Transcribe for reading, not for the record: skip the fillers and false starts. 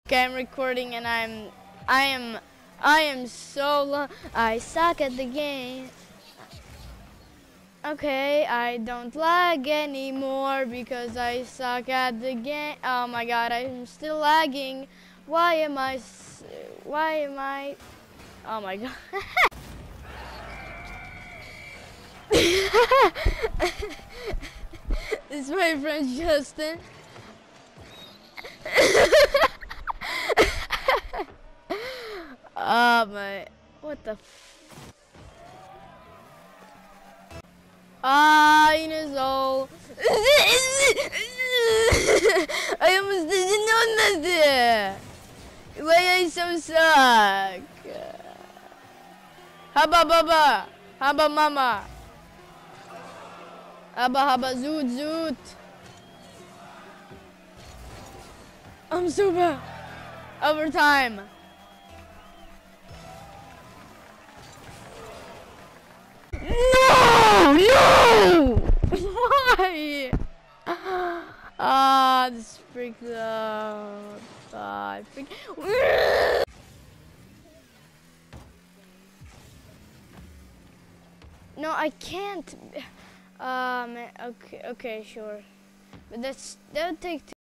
Okay, I'm recording and I am so low. I suck at the game. Okay, I don't lag anymore because I suck at the game. Oh my god, I'm still lagging. Why am I? Why am I? Oh my god. This is my friend Justin. My, what the Inazol. I almost didn't know that. Why I so suck? Haba baba, haba mama, haba haba zoot zoot. I'm super. Overtime. No! No! Why? This freaked out. No, I can't. Okay, sure. But that would take